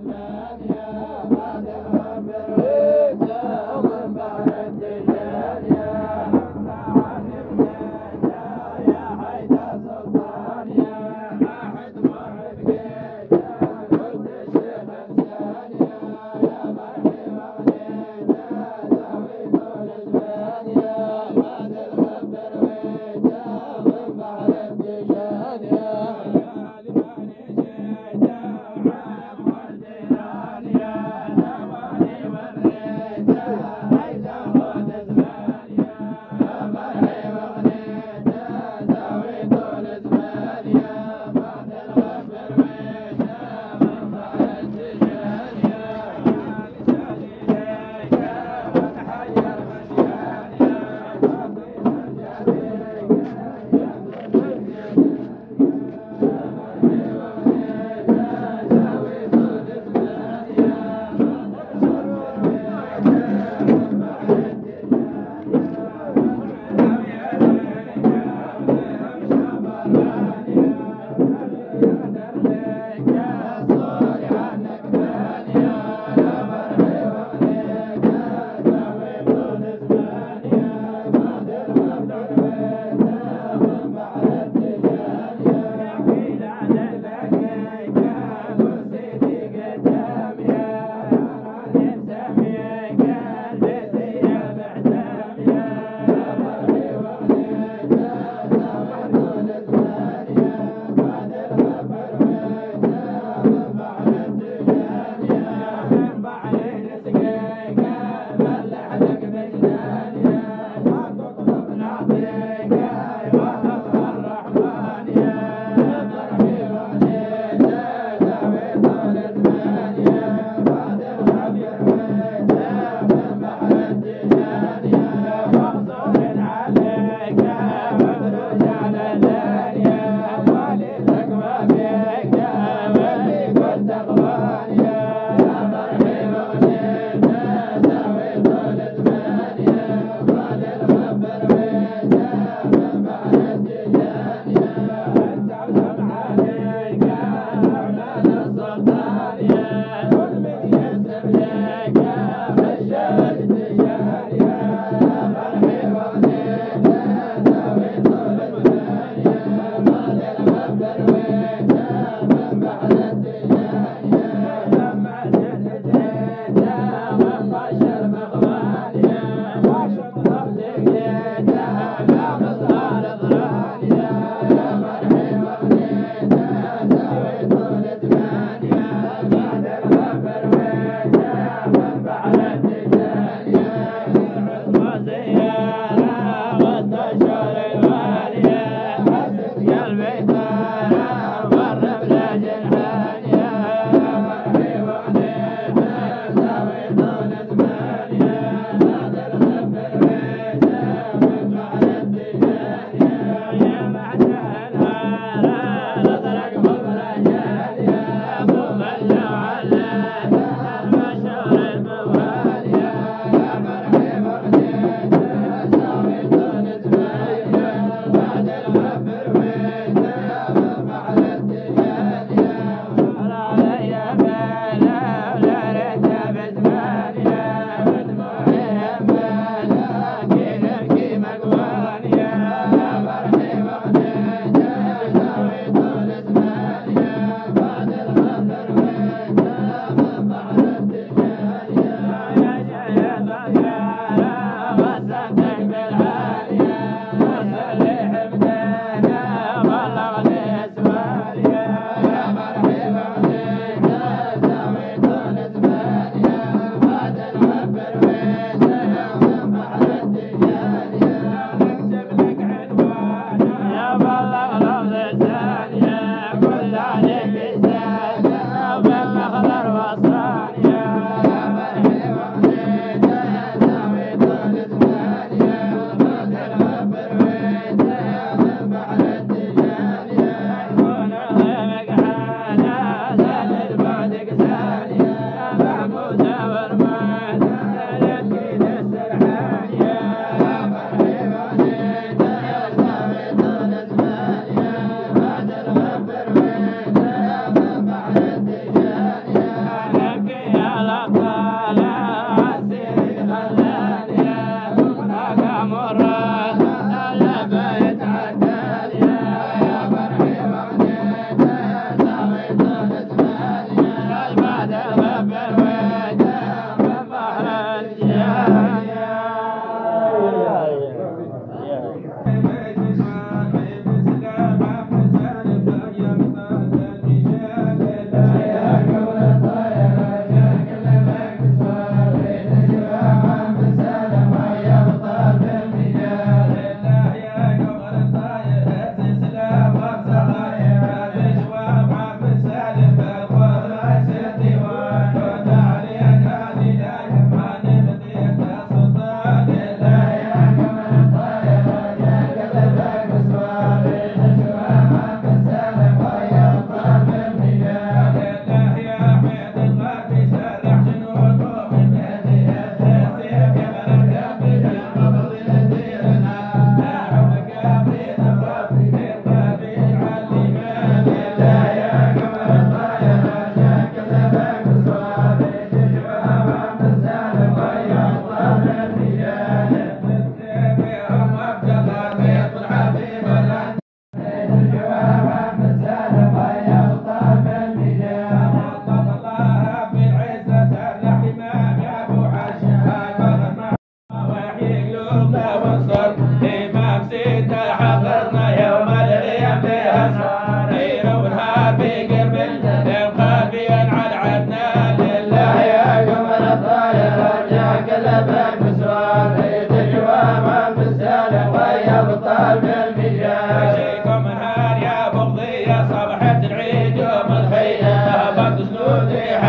بعد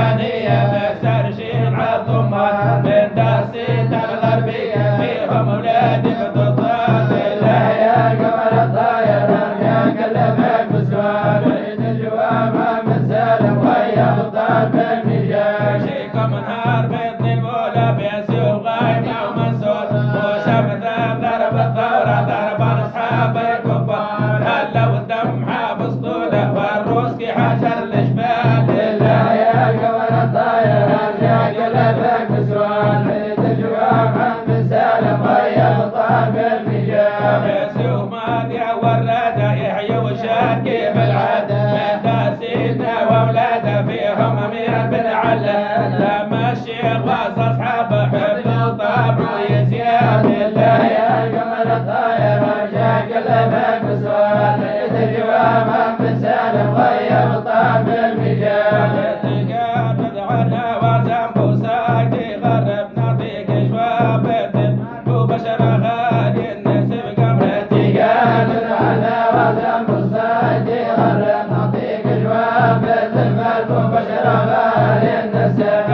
الثانية بسرشين عالضمان من دار سيد الغربية فيهم ولادي بتضاد الله يا قمر الطاير ارجع كلمك بسؤال عيد الجواب من سالم ويا بطال بالمجال شيكم نهار بإذن المولى بيسوع غايمة ومنصور وشمت ضرب الثورة ضرب أصحاب الكفار هلا والدم حابس طوله والروسكي حجر الجبال لله يا قمر الطاير ارجع قلبك بسؤال عيد الجواب من سالم ويا بطال بالمجال بيسوع ماضية وراده يحيى وشاكي بالعادة من دار سيدنا واولاده فيهم امير بن علا لما الشيخ واصل اصحابه حب وطاب ويزياد لله يا قمر الطاير ارجع قلبك بسؤال عيد الجواب من سالم ويا بطال بالمجال تقابل عنا وزنب وساقي غرب نعطيك جواب وبشر غالي النسب قمر تقابل عنا وزنب وساقي غرب نعطيك جواب المال وبشر غالي النسب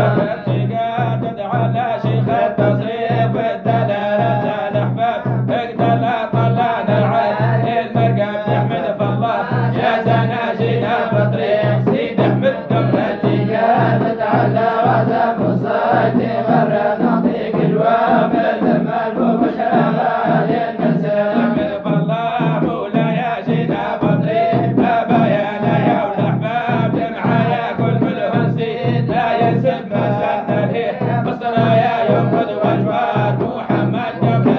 تقابل على شيخ التصريف والدلالة الاحباب اقدر طلعنا العين المرقب يحمد فالله جازنا جينا بطريق سيد احمد قمر تقابل على وزنب وساقي غرب نعطيك جواب المال وبشر غالي النسب فالله مولاي جينا بطريق بابايانا يا والاحباب معايا كل ملهم سيد لا ينسب مسنا ليه مصرايا ينقذ واجوار محمد قمر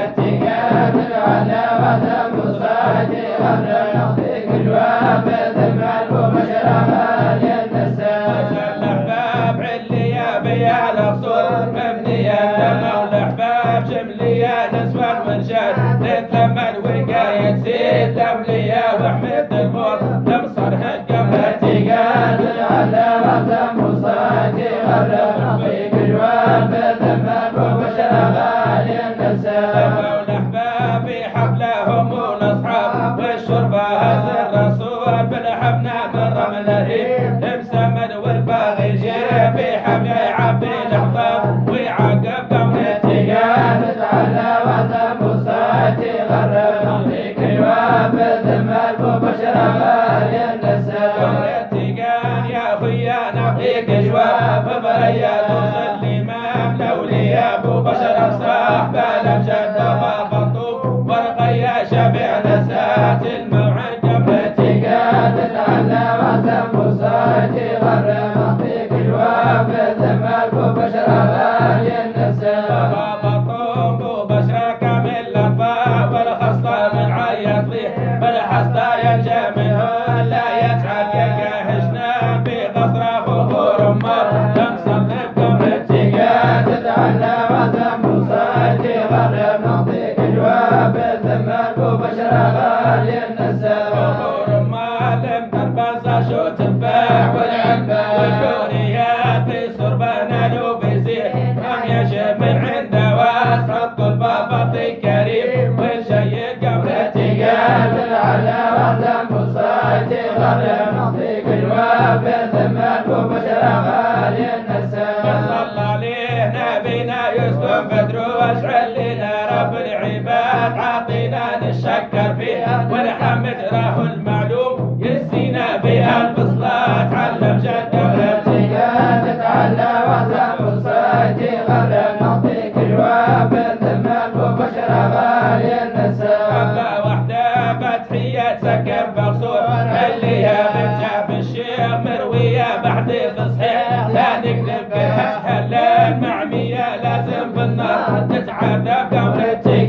تقابل على وزنب وساقي غرب نعطيك جواب المال وبشر غالي النسب الاحباب عليا بيا القصور مبنيه لما والاحباب جمليه نسوان ورجال تتلمن وقايه سيد لمليه واحمد البور لمصرها قمر تقابل على وزنب وساقي غرب نعطيك جواب المال وبشر غالي النسب والاحباب في حفلهم والاصحاب والشربه هز الرسول بالحفنه من رمل الهيب مسمد والباغي جيب في حفله يعبي الاحباب ويعقب قمر تقابل على وزنب وساقي غرب نعطيك جواب المال وبشر غالي النسب قمر تقال يا خويا نعطيك جواب بريا توصل الامام الاولياء ابو بشر صاحب الامجاد بابا فطوم ورقيا شفيع نسات الموعد قمر تقابل على وزنب وساقي غرب نعطيك جواب المال وبشر غالي النسب بابا فطوم بو بشر كامل الاطفال والخصله من عيط ليه بالحصله ينجى منه لا يتعب يلقاه جنان في قصره فخور امه لمصلب قمر تقابل على وزنب وساقي غرب نعطيك جواب المال وبشر غالي النسب فخور امه لم تربص شو تفاح والعنبه والكوريات في صربانه لو بيزيد هم يجب من عنده واسحط البابط كريم والجيد قمر تقابل على وزنب وساقي غرب نعطيك جواب المال وبشر غالي النسب صلى عليه نبينا يسكن بدر واشعل لنا رب العباد عاطينا نشكر فيه ونحمد له المعلوم يسينا بها البصلات علم جد قمر تقابل على وزنب وساقي غرب نعطيك جواب المال وبشر غالي النسب الله وحده فتحية سكن بقصور عليا بنت الشيخ مروية بحديث صحيح لا نكذب بفتحها الليل معمية لازم في النار تتعذب قمر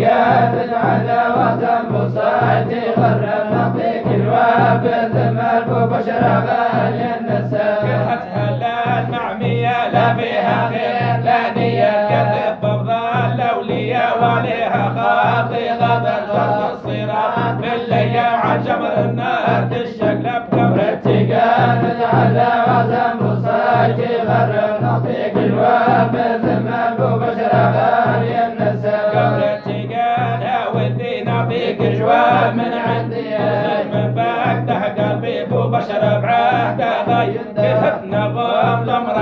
تقابل على وزنب وساقي غرب نعطيك جواب المال وبشر غالي النسب فتحها الليل معمية لا فيها خير لا نية كذب بفضل الاولياء وعليها خاطي غضب صرص الصراط بالليل عن جمر النار تشقلب قمر تقابل على وزنب وساقي غرب نعطيك جواب المال وبشر غالي النسب قمر تقال يا ودي نعطيك جواب من عندي من فاكته قلبي بو بشر بعهده غير كتبنا ضم لمرتي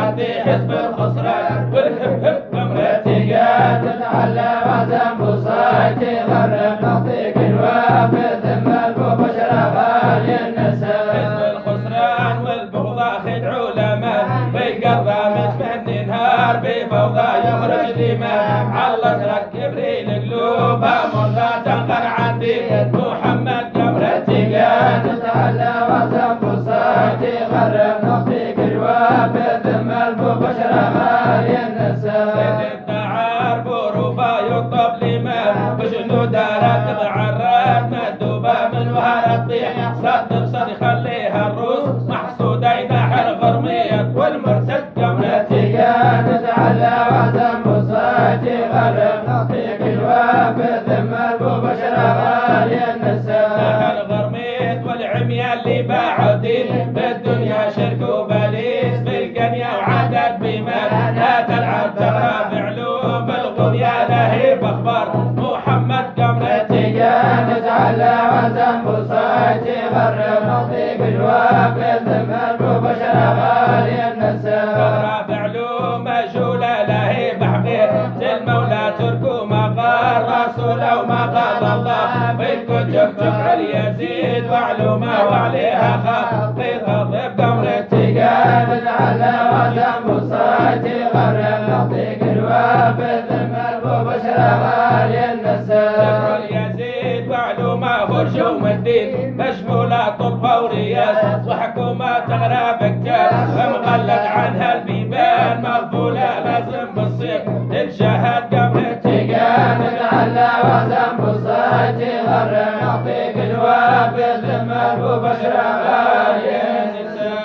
حزب الخسران والهب هب قمرتي قاعد تتعلى وزن بوصايتي غرب نعطيك الوافد ثم البشر غالي النسب حزب الخسران والبغضاء خدعوا لما بيقضى متفني نهار بفوضى يخرج دماء على الازرق جبريل قلوبها مرضى تنقر عندي محمد قمرتي قاعد تتعلى وزن بوصايتي غرب نعطيك الوافد ثم البشر غالي النسب سيد الدعار بروبا يطلب لما بجنود دارات تتعرض مدوبة من وهرة تطيح صد بصد يخليها الروس محسودة ينحر غرمية والمرتد قمرتي قاعد تتعلى وزن بوصايتي غرب نعطيك الوافد ثم البشر غالي النسب الغرميت والعمية اللي باعوا دين بالدنيا شرك وبليس بالقنية وعدد بمال لا تلعب تغرى بعلوم بالغنية لهيب اخبار محمد قمرتي قاعد تتعلى وزن بوصايتي غرب نعطيك الوافد ثم البشر غالي النسب تغرى بعلوم مجهولة لهيب حقير المولى تركوا ما قال رسوله وما قال الله بالكتب تفعل يزيد وعلومه وعليها خطيط غضب قمرتي قاعد تتعلى وزن بوصايتي غرب نعطيك الوافد ثم البشر غالي النسب تفعل يزيد وعلومه فرجوم الدين مشمولة طب ورياس وحكومة تغرب كتاب مغلق عنها البيبان مغفولة لازم بالصيف الجهاد قمرتي قاعد تتعلى وزن بوصايتي غرب نعطيك الوافد ثم البشر غالي النسب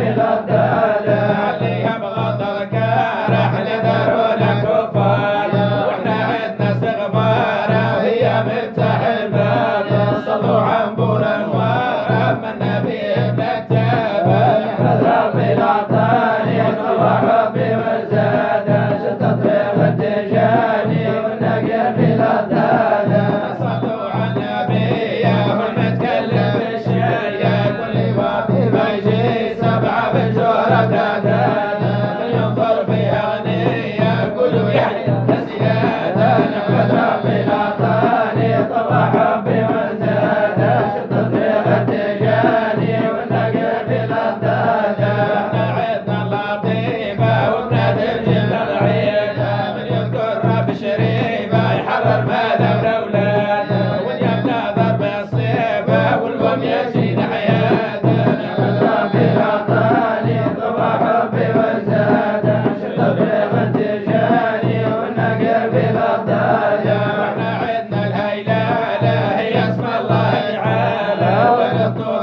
بالأبدال عليها بغض الكارح ندرون كفار واحنا عدنا استغفار وهي مفتاح الباب صلوا عن بور انوار من نبي مكتاب احمد ربي العطاني طلع ربي وزاد شد طريق التجاني والنقل بالأبدال صلوا على النبي والمتكلم بالشيء كل واطي ما يجي سبعة بالجورة بلادان ينظر فيها غنية قولوا يحيى السيادة نحمد ربي العطاني طلع ربي وزاد شد طريق التجاني والنقل بالأبدال احنا عدنا اللطيفة وبنادي الجبل العيد من يذكر رب شريفة يحرر ماذا والأولاد واليمنى ضرب الصيفة والبوم يزيد حياته نحمد ربي العطاني طبع ربي وزاد شد طريق التجاني والنقل بالأبدال واحنا عدنا الهيلالة هي اسم الله تعالى وللطور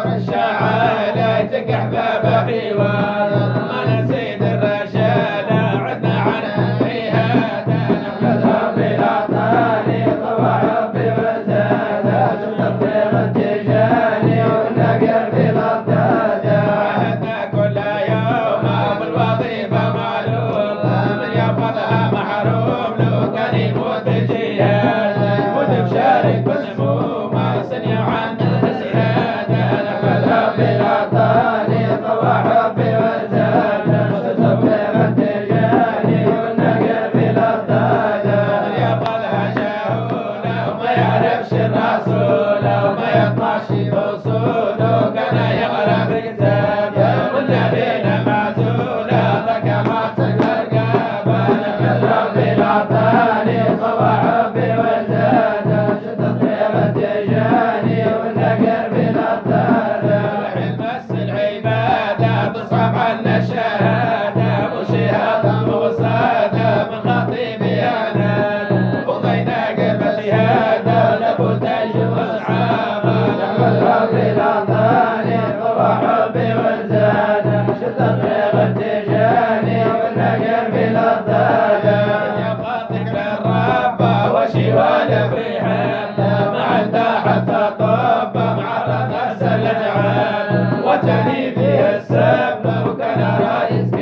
الشعالة تقح بابا حيوان ما نسيت الرشالة عدنا عن ريهاده نحمد ربي العطاني طبع ربي وزاد شد طريق التجاني والنقل بالأبدال عهدنا كل يوم بالوظيفة معلوم من يبغضها محروم لو كان يموت بالجهاد يموت بشارك وسموم سنيا عنا السيادة نحمد ربي العطاني طبع ربي وزاد شد طريق التجاني والنقل بالأبدال من يبغضها جهولة وما يعرفش الرسول وما يطمعش بوصوله كان يقرا بكتابه والنبينا معزوله ضكمات الرقابه نحمد ربي العطاني طبع ربي وزاد شد طريق التجاني والنقل بالأبدال الحين بس العباده تصعب عنا الشهاده وشهاده وصاده من خطيبي انا وضينا قلب سياده لابد اجر وصعابه نحمد ربي العطاني طبع ربي وزاد شد طريق التجاني والنقل بالأبدال يا فاطق للرب وشوال فريحان مع حتى طب معرض نفس الأجعال وتني فيه السب وكان رايس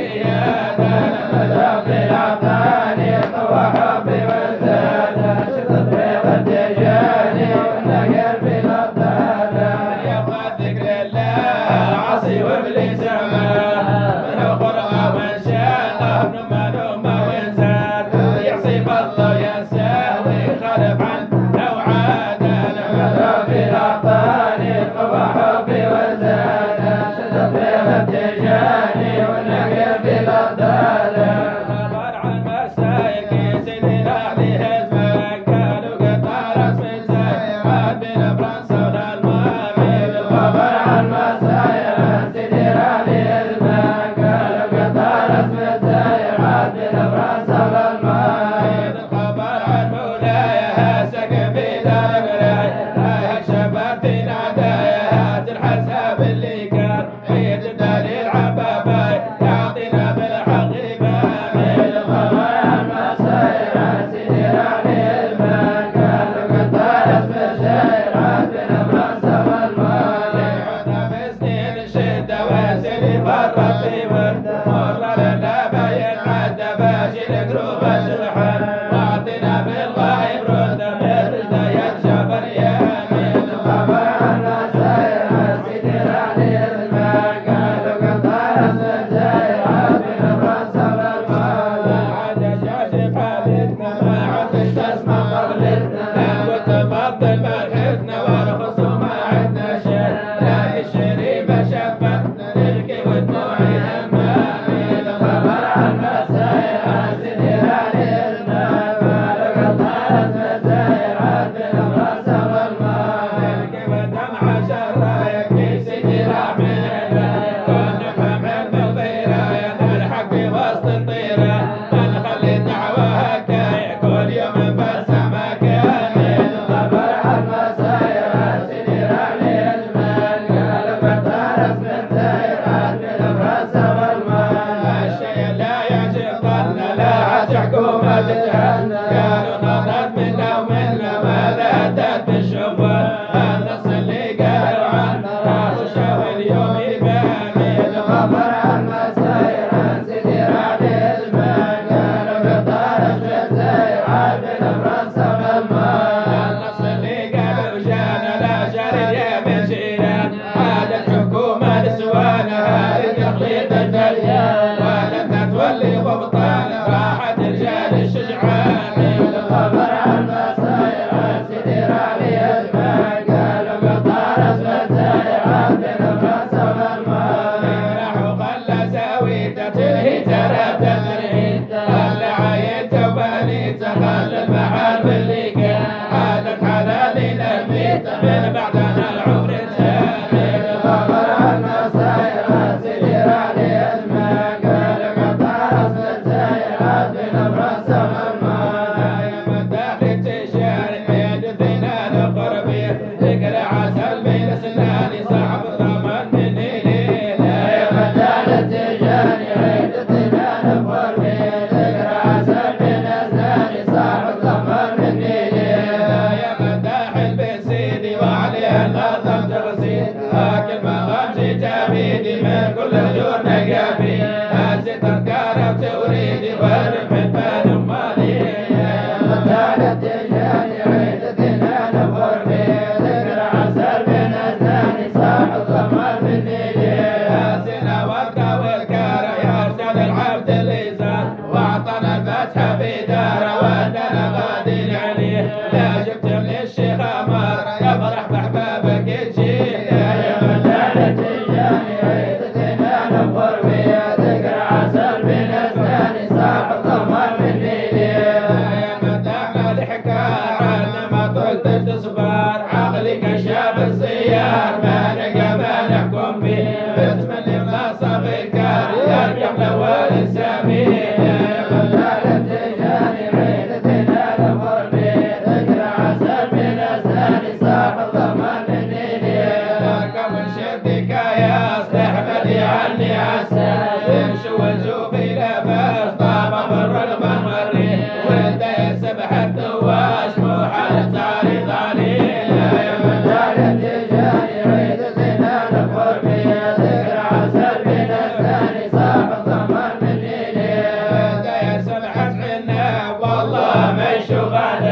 وجوفي لباس طابة بالرغبة والريح والدي سبح الدواش مو حالة تعريض علينا يا مدار التجاني عيد زينان بقربي ذكر عسل بين الثاني صاح الضمان من إليه الدي سبحت عنا والله ما يشوف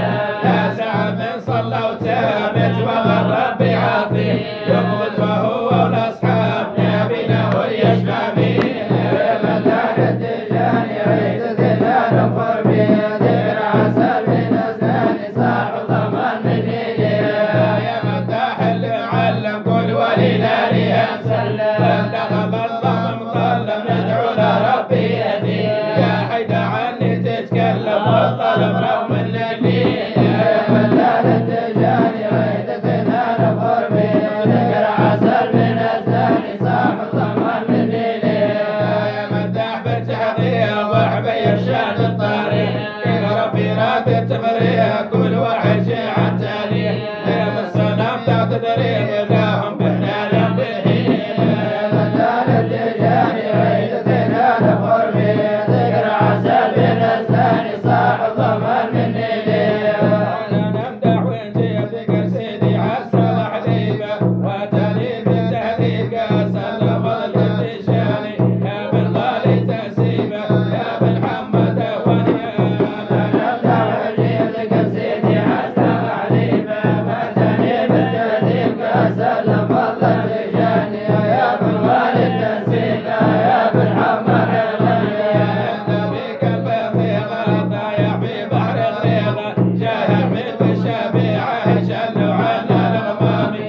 لا ساعة من صلى وتابت والله ربي عظيم يقبض وهو والأصحاب نبينا ويشفع بينا يا مدار التجاني عيد زينان بقربي ذكر عسل بين الثاني صاح الضمان من إليه يا مداح اللي علم كل ولي ناري أمسلم بلغ الله مظلم ندعو لربي يهدي يا حيدة عني تتكلم والطلب رغم الليل يا مدار التجاني عيد زينان بقربي ذكر عسل من الثاني صاح الضمان من إليه يا مداح بالتحضير ضحب يرشاد الطريق يا ربي راد التفريق كل واحد شيء عن تاريخ يا بالسلام لا تدري لهم بحنا لبهين يا مدار التجاني عيد زينان بقربي ذكر عسل من الثاني صاح الضمان من إليه أنا نمدح ونجيب ذكر سيدي عسل حليبه وتاني بالتهذيب قاسل فضل التجاني يا بن غالي تسيبه يا بن محمد ونيا أنا نمدح ونجيب ذكر سيدي عسل حليبه وتاني بالتهذيب قاسل فضل التجاني يا بن غالي تسيبه يا بن محمد ونيا النبي قلب ضيغه ضايع في بحر غريغه جاه من بالشفيعه شلوا عنا الغمامي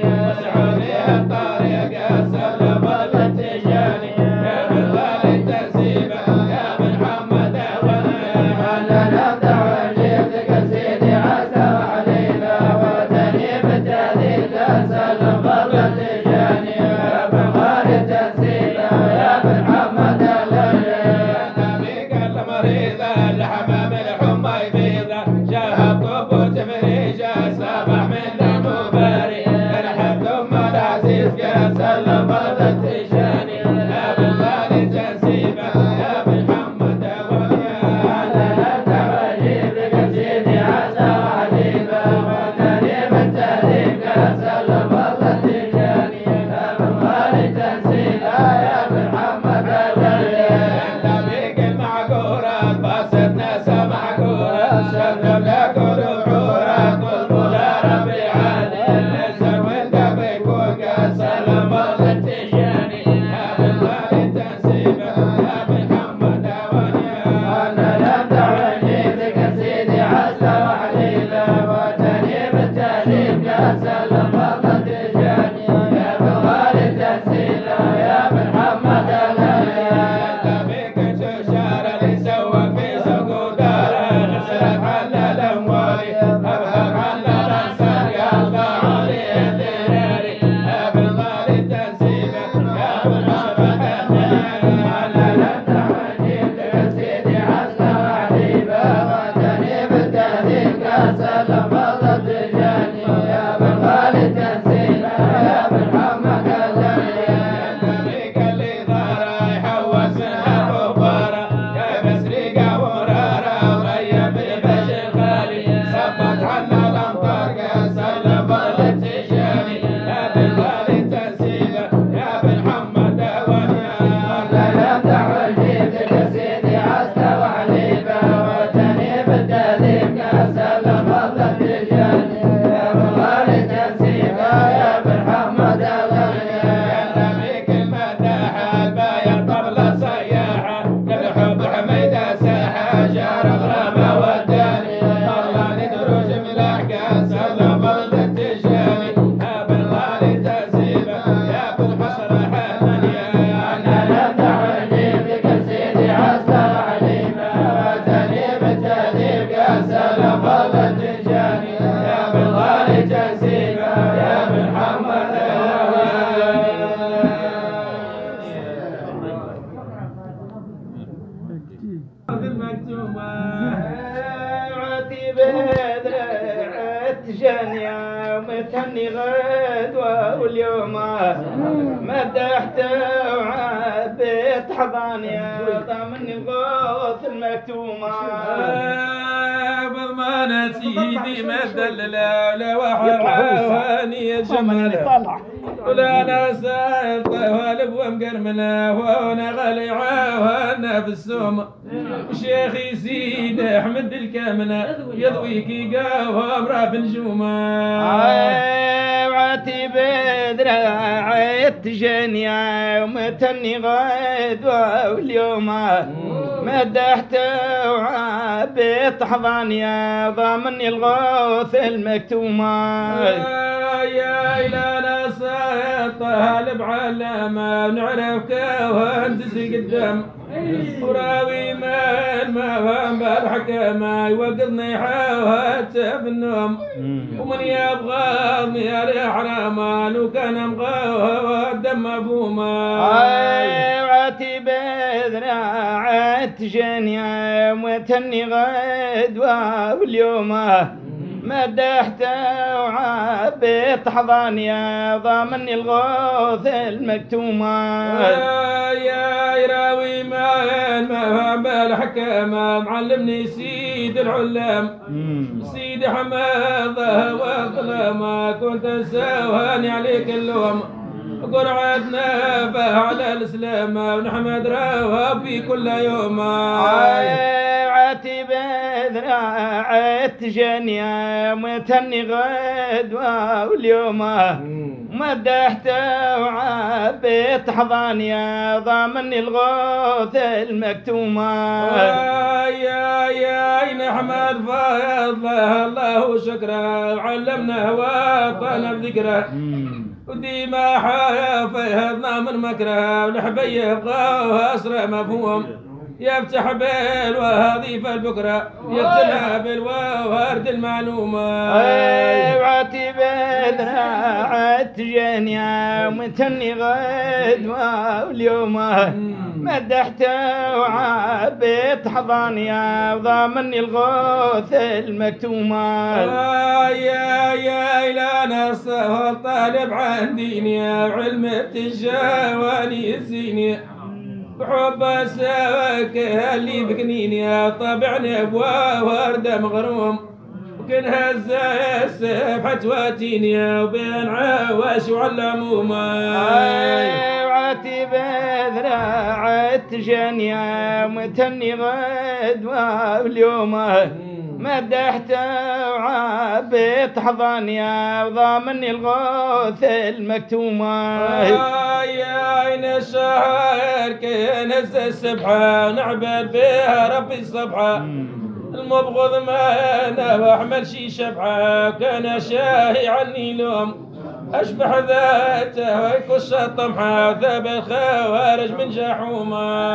وسعوا الطريق سل فضل التجاني يا بن غالي تسيبه يا بن محمد ونيا انا نمدح ونجيب ذكر سيدي عسل حليبه وتاني بالتهذيب سل فضل التجاني يا بن غالي تسيبه يا بن محمد ونيا النبي قال مريضه الحمام الحمى يبيضه جاه الطب وتفريجه سبح من دم وباري الحب ثم العزيز قاسل فضل التجاني يا بن غالي تسيبه يا بن محمد ونيا انا نمدح ونجيب ذكر سيدي عسل حليبه وتاني بالتهذيب قاسل فضل التجاني يا بن غالي تسيبه يا بن محمد ونيا النبي قل معقوره الباسط ناسه معقوره شغل لك ربعوره طلبوا لربي عالي نزل وانت بيكون قاسل فضل التجاني يا بن غالي تسيبه يا بن محمد ونيا انا نمدح ونجيب ذكر سيدي عسل حليبه وتاني بالتهذيب قاسل فضل التجاني يا بن غالي تسيبه يا بن محمد ونيا النبي كنت شارع اللي سوى في سوق وداره نصرف عنا الاموال ابهب عنا الانصار يلقى عليه الذراري يا بن غالي تسيبه يا بن محمد ونيا انا نمدح ونجيب ذكر سيدي عسل حليبه وتاني بالتهذيب قاسل فضل التجاني يا بن غالي تسيبه يا بن محمد ونيا النبي قال لي ظهره يحوس منها غباره يا بسريقه ومراره وريا بالبشر خالي صبت عنا الامطار قاسل فضل التجاني يا بن غالي تسيبه يا بن محمد ونيا انا نمدح ونجيب ذكر سيدي عسل حليبه وتاني بالتهذيب قاسل فضل التجاني يا بن غالي تسيبه يا بن محمد ونيا النبي كل مداحه البايع طبله صياحه للحب حميده ساحه جار غرامه وداني الله ندروج ملاح قاسل فضل التجاني يا بن غالي تسيبه يا بن حسره حنانيا انا نمدح ونجيب ذكر سيدي عسل حليبه وتاني بالتهذيب قاسل فضل التجاني يا بن غالي تسيبه يا بن محمد جانيا ومتهني غدوة واليوم مدحت وعبيت حضان يا ضامن الغوث المكتومة بضمانة سيدي ما دللا لا واحد عواني يا جمال ولا انا سالت والب ومقرمنا وانا غالي عوانا في السوم شيخي سيد احمد الكامنة يضويكي قهوة مرا في نجومه وعتي بدراعت جنيا ومتني غدوة واليوم مدحت وعبيت حضانيا ضامني الغوث المكتومة يا إلى طالب علامة ونعرفك وهندس قدام وراوي ما فهم بالحكامة يوقظني حوات بالنوم ومن يبغضني يا حرامة لو كان مغوى الدم مفهومة وعتي بذراعت جنيا وتني غدوة واليوم مدحت وعبيت حضانيا ضامني الغوث المكتومة يا يراوي ما فهم بالحكامة معلمني سيد العلام سيد حماده والظلامة كنت سواني عليك اللوم قرعتنا على الاسلام ونحمد ربي كل يوم عتي بذراعت جنيا متني غدوة واليوم مدحت وعبيت حضانيا ضامني الغوث المكتومة يا نحمد فضله الله وشكره وعلمنا وطنا بذكره وديما حافظنا من مكره ونحبي يبغى أسرع مفهوم يفتح بالوظيفة البكرة يقتلها بالورد المعلومة وعتي بذراعت جنيا ومتني غدوة واليوم مدحت وعبيت حضانيا وضامني الغوث المكتومة يا إلى نص والطالب عن ديني وعلم التجاواني الزيني بحب سواك اللي بقنيني طبعني بوردة مغروم وكن هزا السبحة واتيني وبين عواش وعالعمومة وعتي بذراعت جنيا متني غدوة واليوم مدحت وعبيت حضانيا وضامني الغوث المكتومة يا عين الشهر كان السبحة نعبد بها ربي الصبحة المبغض ما انا واحمل شي شبحة كان شاهي عني لوم اشبح ذاته ويكش الطمحة ذاب الخوارج من جحومة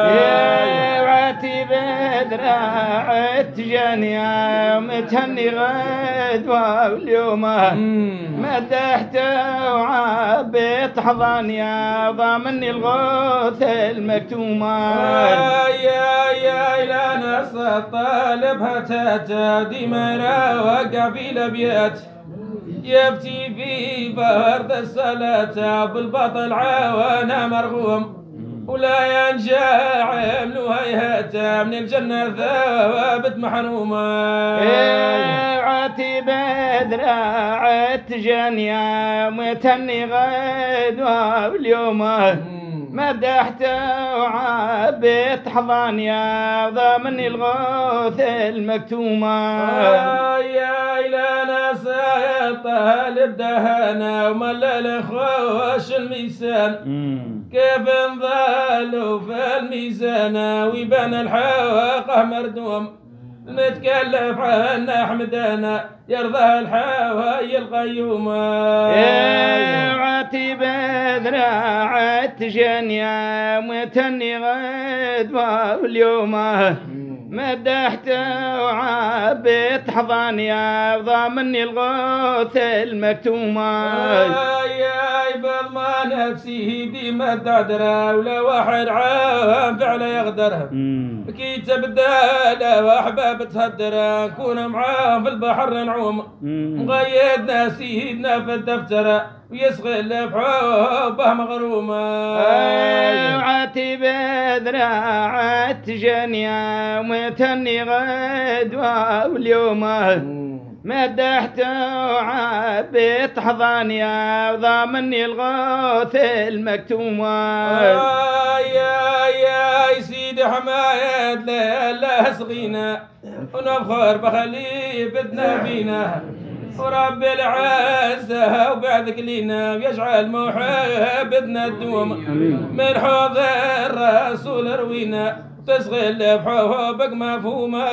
وعتي بذراعت جنيا متهني غدوة واليوم مدحت وعبيت حضانيا ضامني الغوث المكتومة يا إلى نص طالبها تاتا ديما وقع في الأبيات يبتي في برد الصلاة بالبطل عوانا مرغوم ولا ينجع عملو هيهاتا من الجنة ثوابت محرومة عتي بذراعت جنيا متني غدوة واليوم مدحت وعبيت حضانيا ضامني الغوث المكتومة يا إلى ناس طالب دهانا وملل خوش الميسان كيف نظلوا في الميزان ويبان الحواقه مردوم نتكلف عن أحمدنا يرضى الحواي القيومة عتي بذراعت جنيا متني غدوة واليوم مدحت وعبيت حضانيا وضامني الغوث المكتومة يا بضمان نفسه ديما تعدره ولا واحد عام فعلا يغدره كي تبدا له واحباب تهدره نكون معاه في البحر نعوم مقيدنا سيدنا في الدفتر ويسغل بحبه مغرومه وعاتب ذراعات جنيا ومتني غدوه واليوم مدحت وعبيت حضانيا وضامني الغوث المكتومة يا سيدي حماية لا سغينا ونفخر بخليفتنا بينا ورب العزة وبعدك لينا ويجعل محبتنا تدوم من حوض الرسول روينا تسغل بحبك مفهومة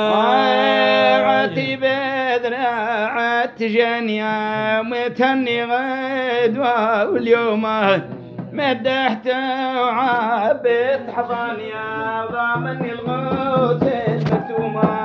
عاتب ذراعات جانيا متهني غدوة واليوم مدحت وعبيت حضانيا وضامني الغوث المكتومة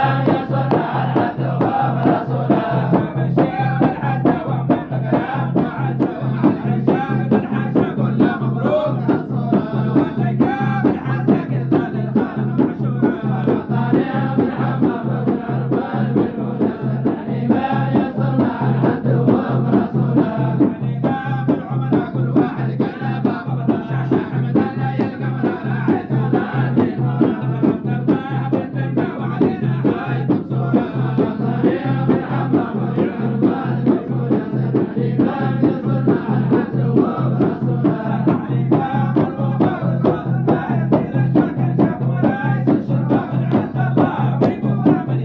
Thank you.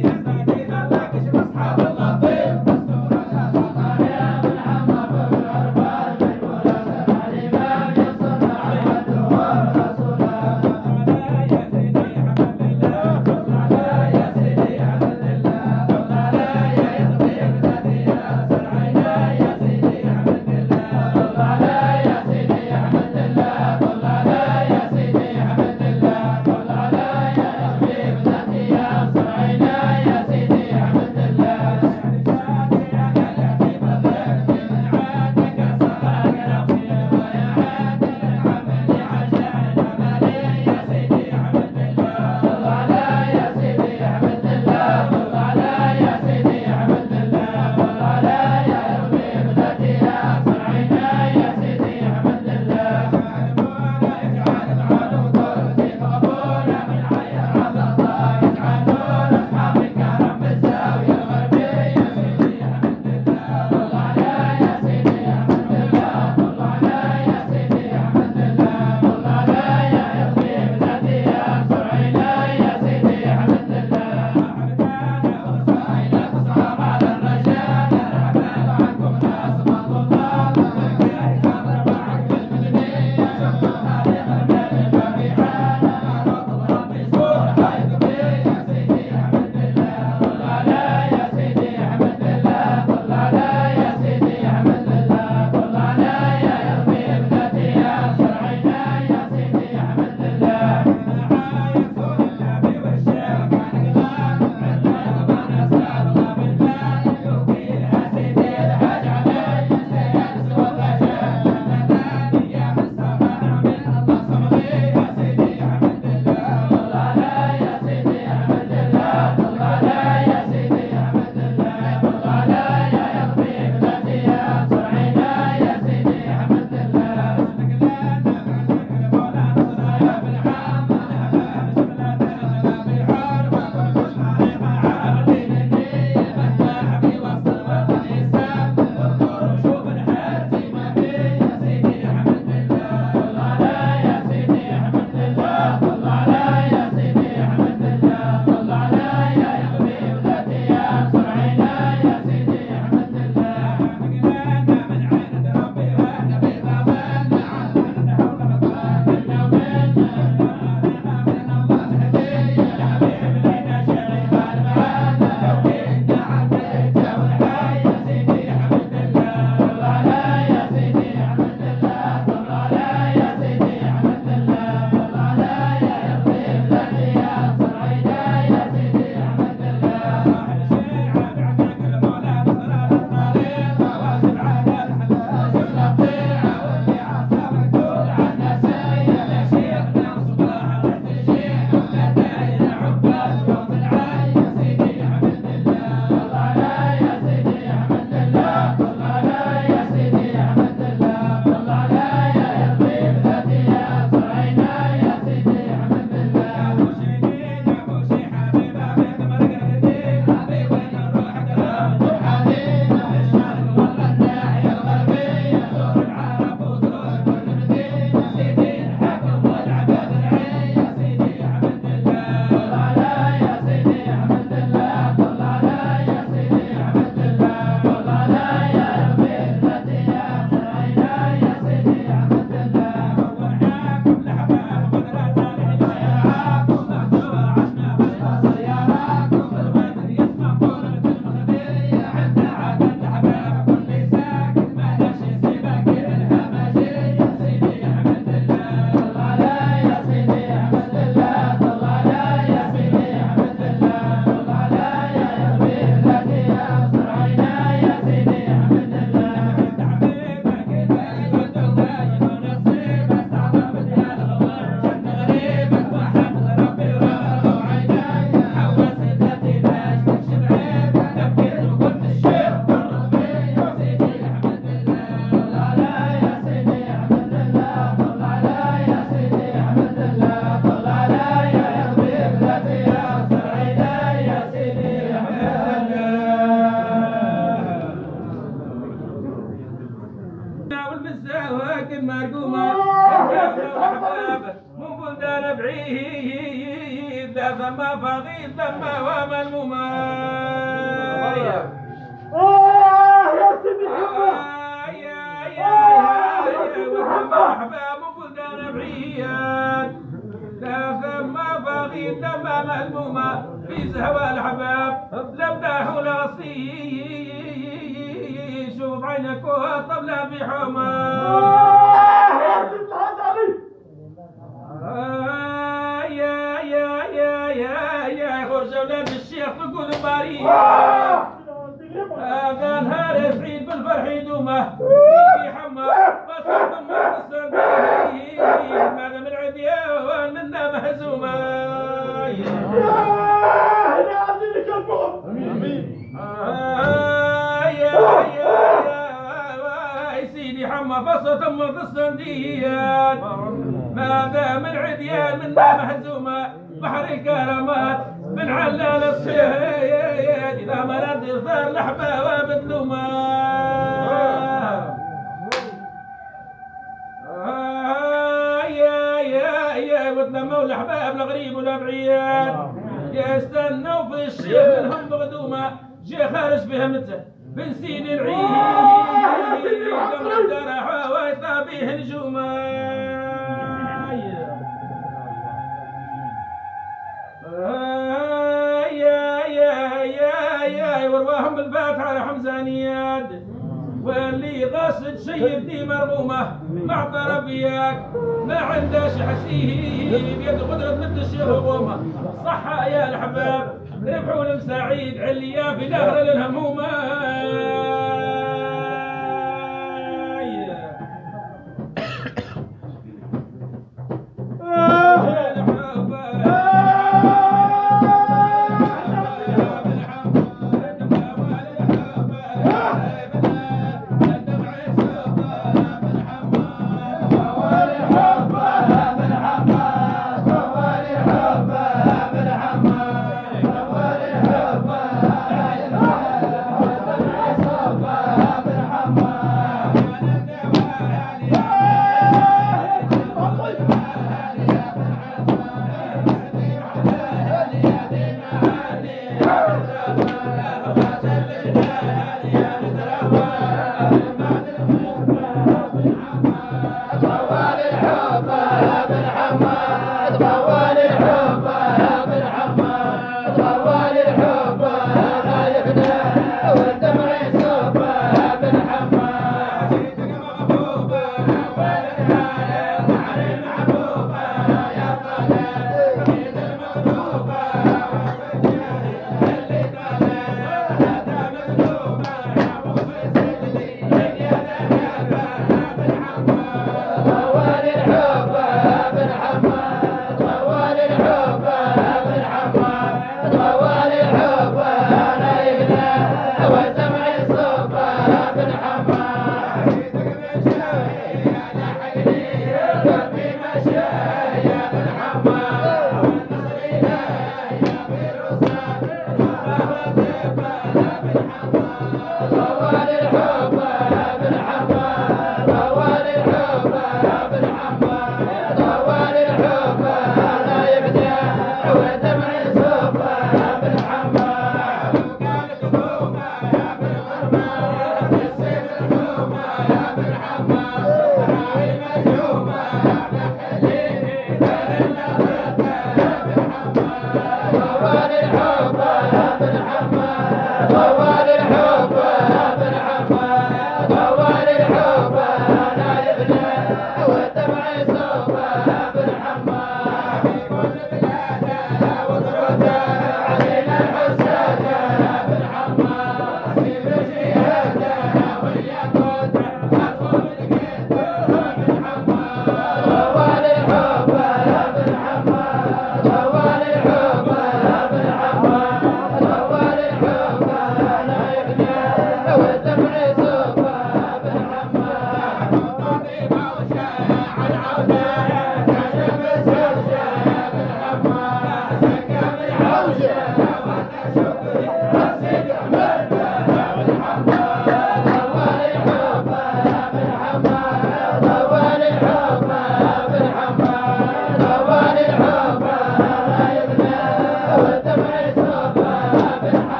قد مرقومة الحباب من بلدان بعيد لا ثم فضيل ثم وملمومة يا سيدي وحباب من بلدان بعيد لا ثم فضيل ثم ملمومة في زهوى الحباب لبناه الأصيل شوف عينك وطبلة بحمى يا خرج اولاد الشيخ تقول باري هذا نهار سعيد بالفرح يدومه في حمى بصوت السندين ماذا من عديان منا مهزومه سيدي حمى فصلت ام السنديان ماذا من عديان منا مهزومه بحر الكرامات من علال الصياد اذا مرض يظهر الاحباب بدلومه يا وتلموا الاحباب الغريب والابعياد يستنوا في الشيخ منهم بغدومه جا خارج بهمته بن سيدي العيد قبل الدرح ويطابيه نجومه ورواهم بالفاتحة على حمزانيات واللي قاصد شيء دي مرغومة مع طربياك ما عندهش حسيه بيد قدرة مثل الشيخ وقومة صحة يا الحباب ربحوا المساعيد عليا في دهر الهمومة طوال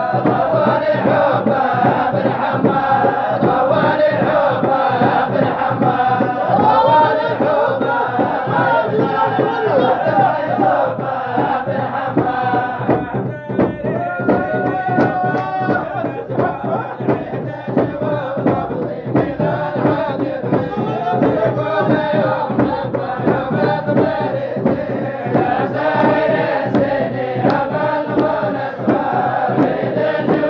Yeah.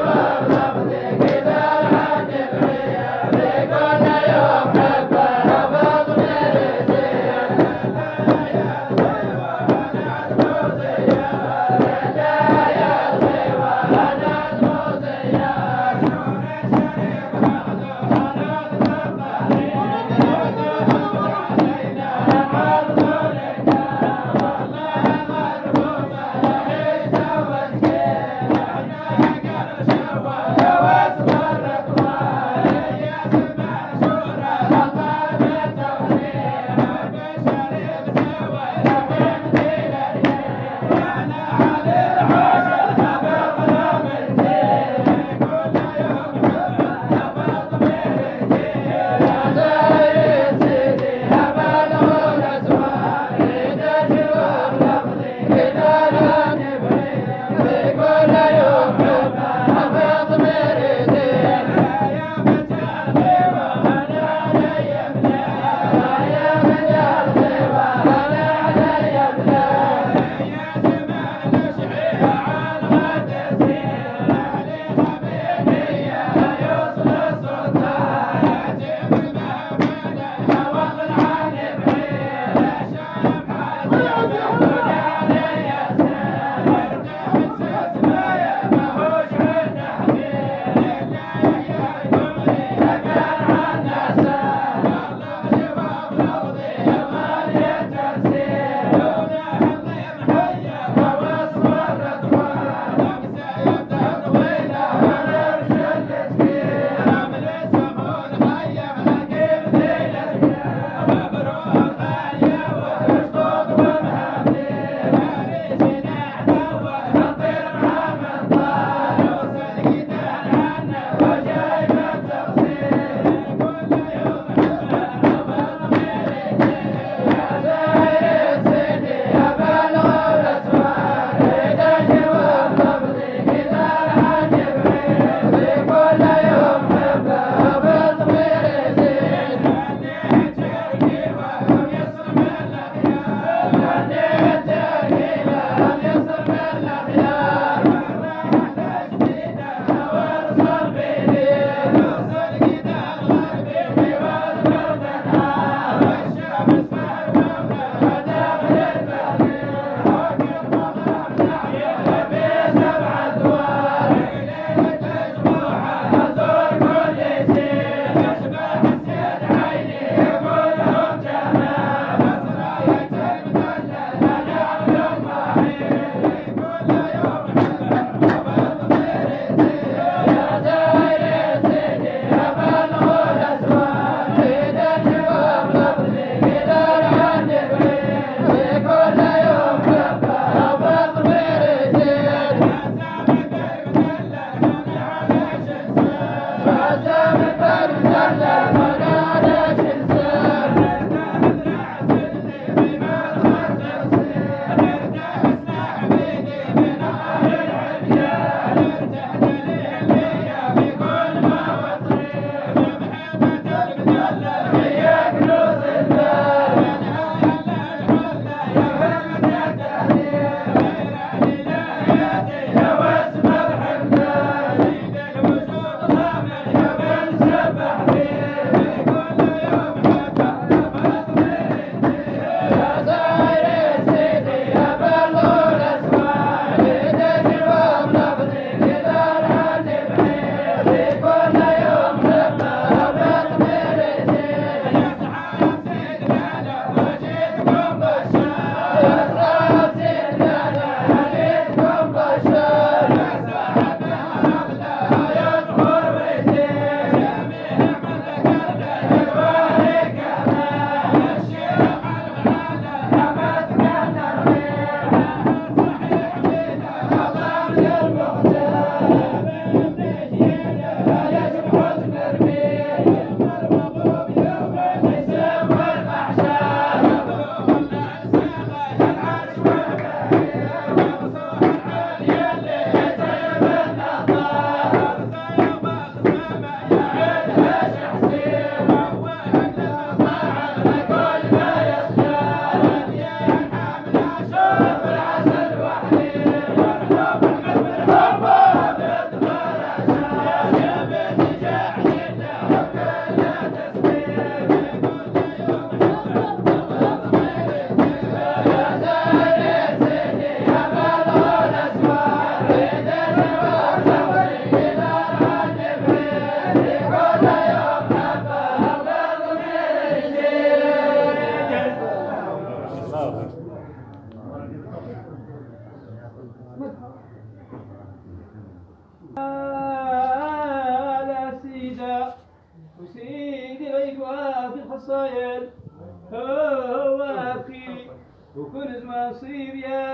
الصيد هو أخي وكنز مصير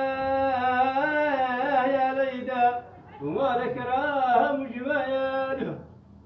يا ليدا وذكراه مجمل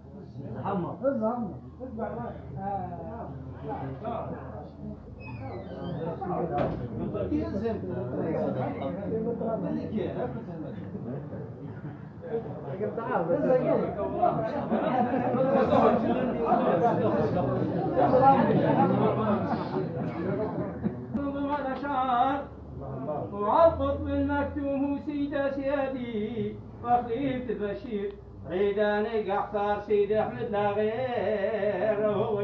وعضبط بالمكتوم سيدة سيادي وخليفة البشير عيداني قحطار سيد احمد لا غير هو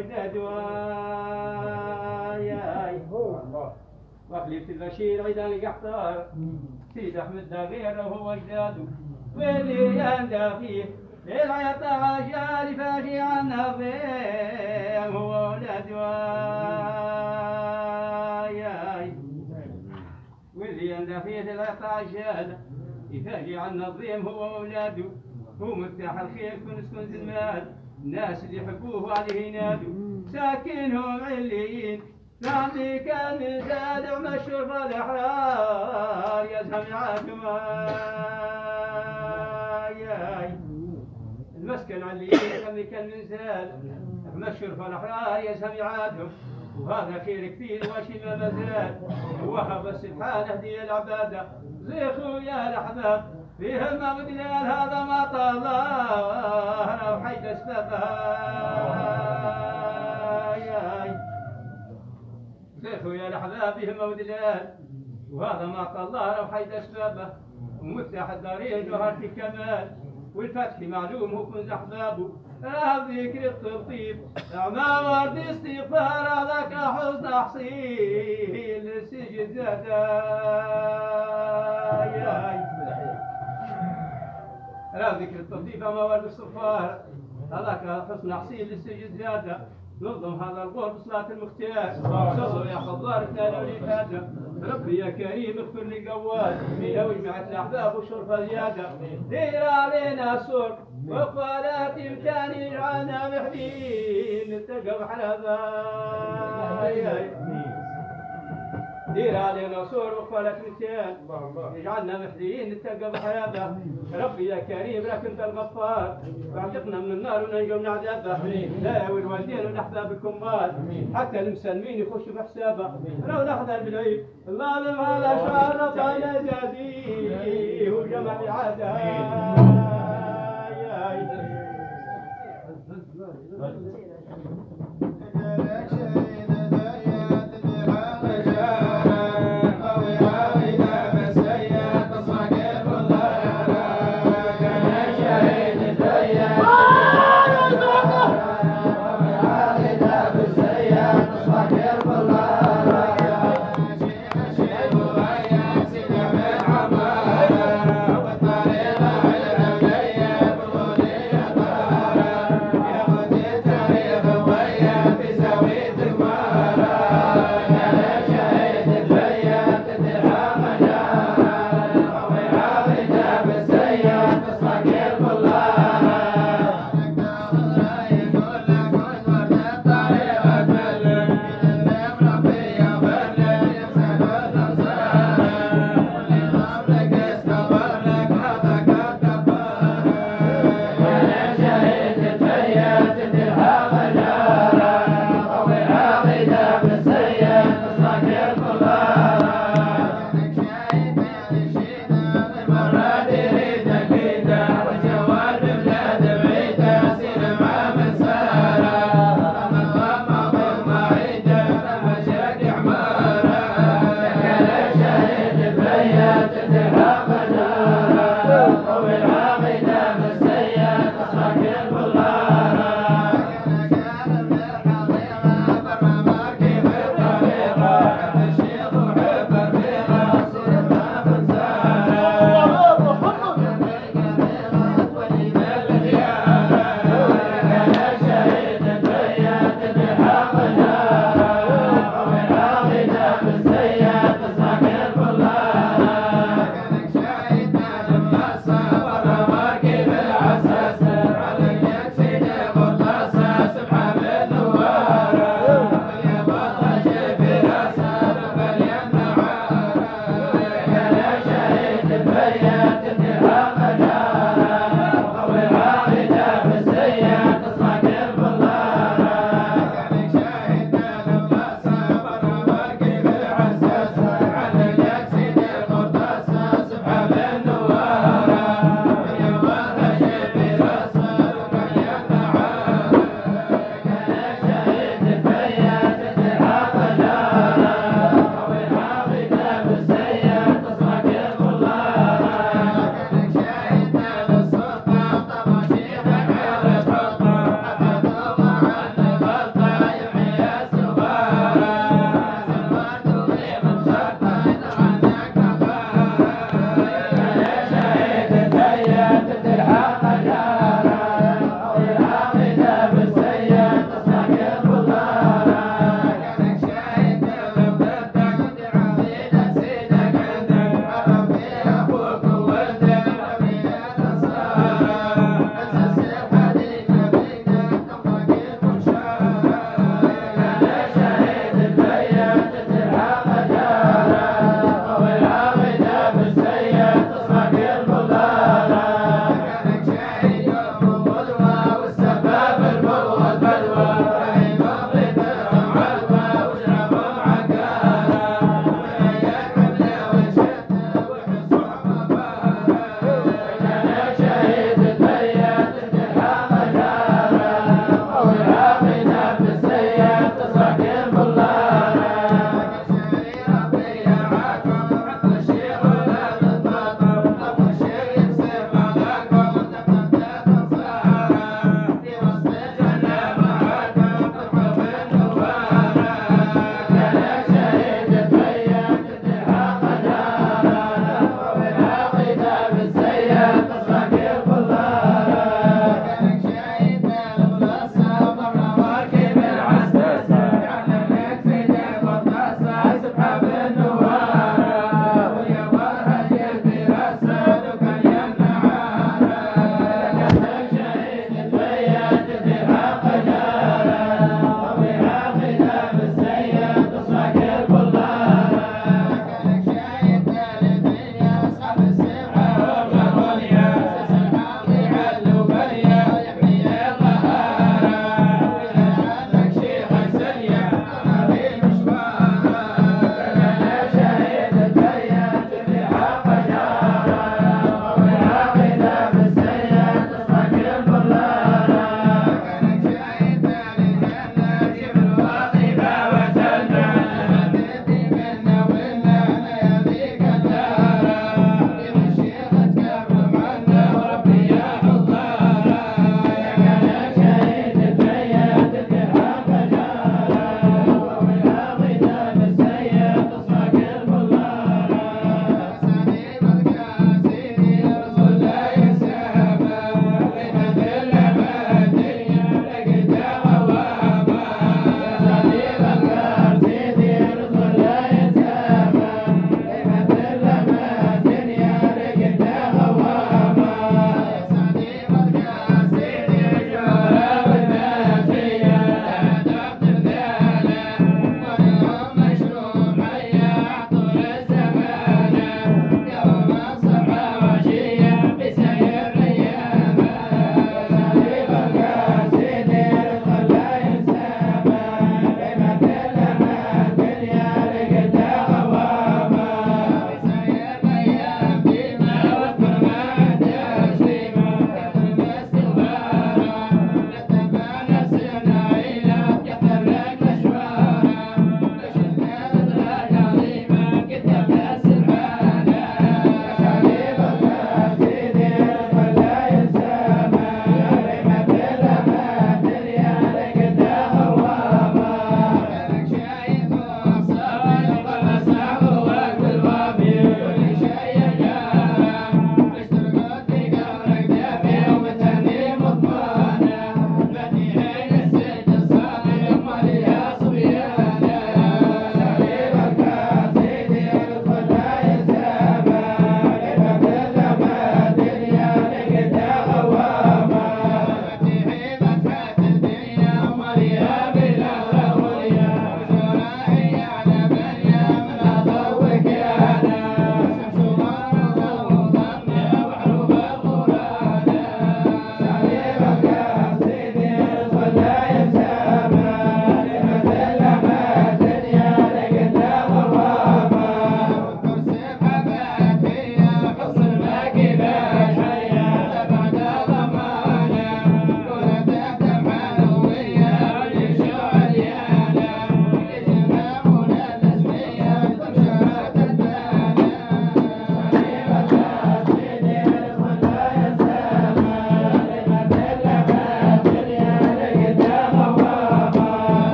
جدواي وخليفة البشير عيداني قحطار سيد احمد لا غير هو جداده واللي يندى فيه للعيط عجال فاشي عن الضيم هو ولد واي واللي يندى فيه للعيط عجال يفاجئ عن الضيم هو واولاده هو مفتاح الخير كنز المال الناس اللي يحبوه عليه ينادوا ساكنهم عليين نعطي كان زاد مشهور بالاحرار يزهم عاكماي المسكن عليين كان من زاد مشهور بالاحرار يزهم يعادهم وهذا خير كثير واشي ما مازال وهب السبحان هدي العباده زي خويا الاحباب فيها المغدلال هذا ما طلع لو حيد اسبابها زي خويا الاحباب فيها المغدلال وهذا ما طلع لو حيد اسبابه ومفتاح الدارين جوهرة الكمال والفتح معلوم هو كنز احبابه ذكر التلطيف اعمى ورد استغفار هذاك حزن حصيل للسجد زاداي ذكر التلطيف اعمى ورد استغفار هذاك حسن حصيل للسجد زاده نظم هذا الغرب صلاة المختار صلوا يا خضار تنالوا لي هذا ربي يا كريم اغفر لي قواد لو جمعت الاحباب وشرفه زياده دير علينا سور وقالات امكان يجعلنا محبين نلتقى بحلبا دير علينا سور وقالت امكان يجعلنا محبين نلتقى بحلبا ربي يا كريم لك انت الغفار واعتقنا من النار وننجو من عذابه لا والوالدين والاحباب الكمال حتى المسلمين يخشوا بحسابه لو نحضر بالعيد الظالم هذا شرط على جديه وجمع العداء Yeah.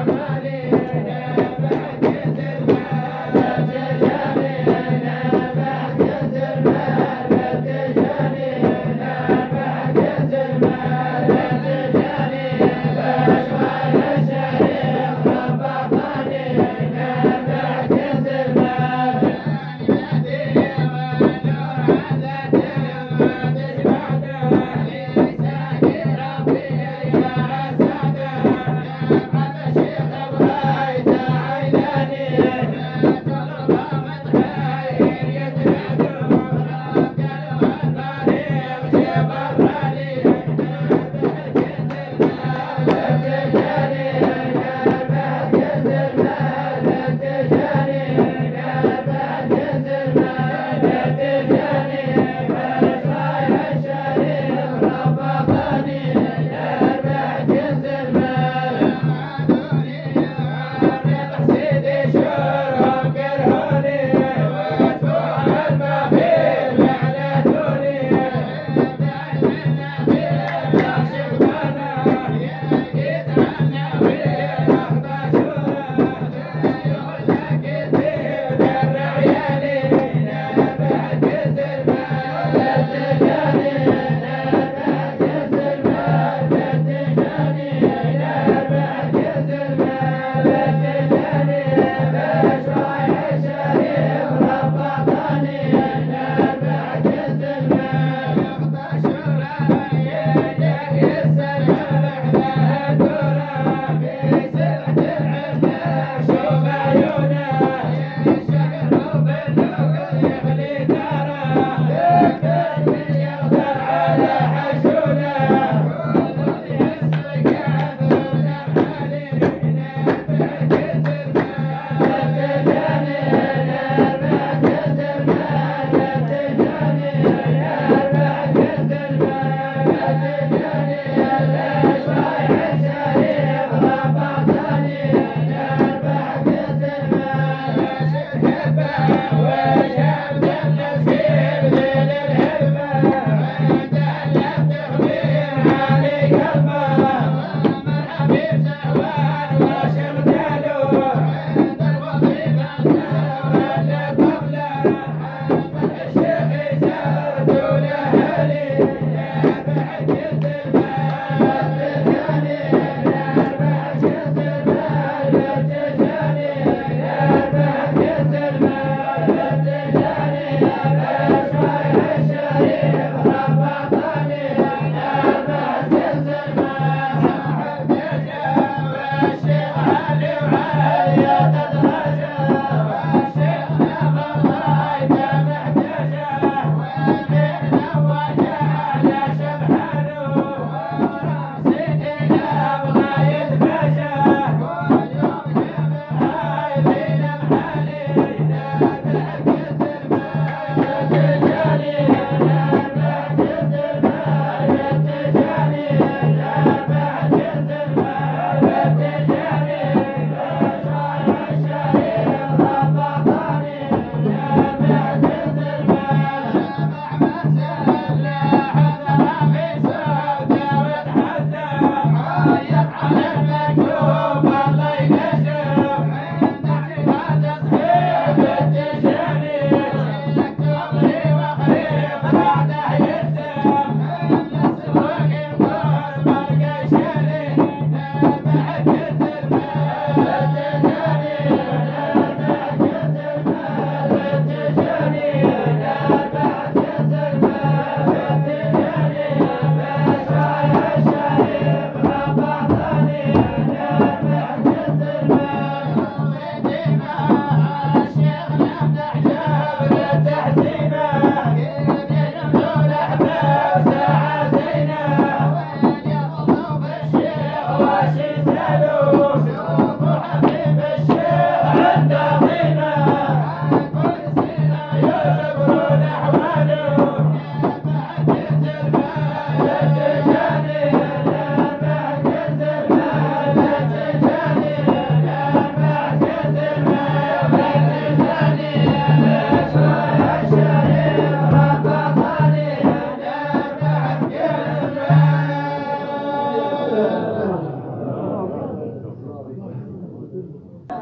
Yeah.